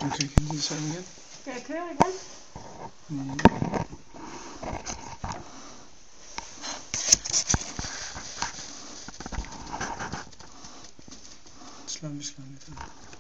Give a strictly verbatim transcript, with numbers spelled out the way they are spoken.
Okay, kan du sige igen? Skal jeg køre igen? Mm. Slå mig, slå mig.